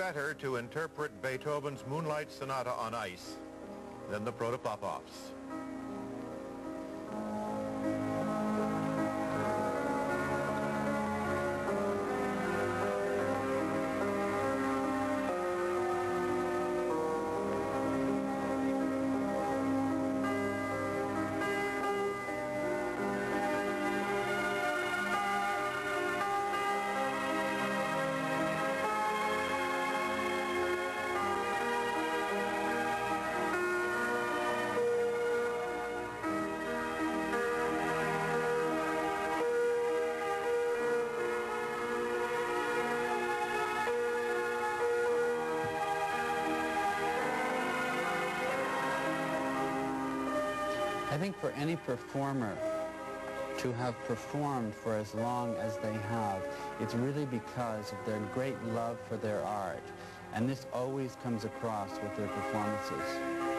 better to interpret Beethoven's Moonlight Sonata on ice than the Protopopovs. I think for any performer to have performed for as long as they have, it's really because of their great love for their art. And this always comes across with their performances.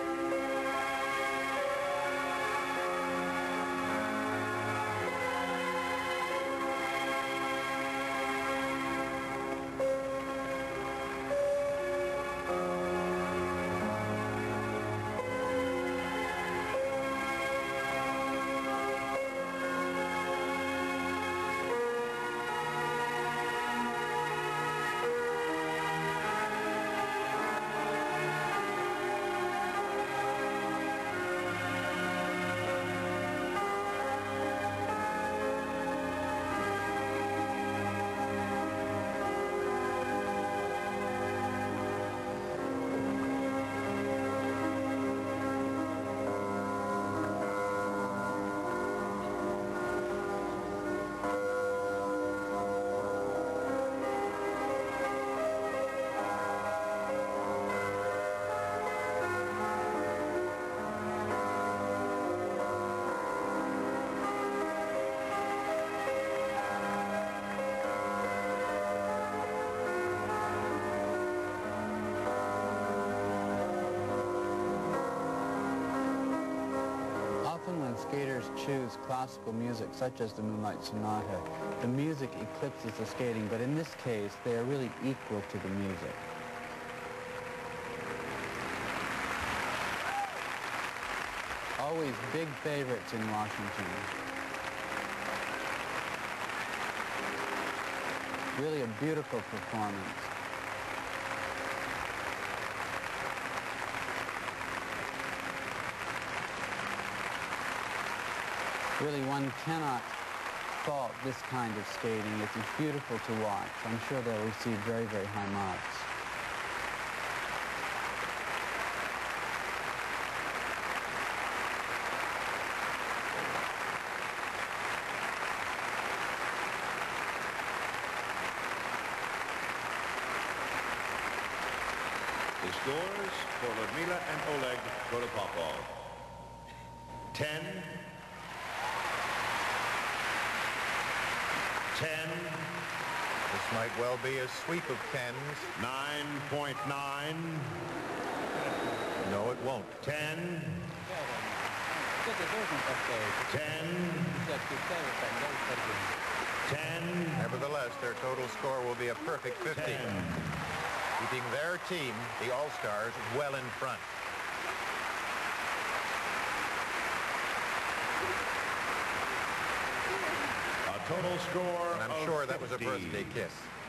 Skaters choose classical music, such as the Moonlight Sonata, the music eclipses the skating, but in this case, they are really equal to the music. Always big favorites in Washington. Really a beautiful performance. Really, one cannot fault this kind of skating. It's beautiful to watch. I'm sure they'll receive very, very high marks. The scores for Ludmila and Oleg Protopopov. 10. 10. This might well be a sweep of 10s. 9.9. No, it won't. 10. 10. 10. Nevertheless, their total score will be a perfect 50. 10. Keeping their team, the All-Stars, well in front. Total score and I'm of sure that 50. was a birthday kiss.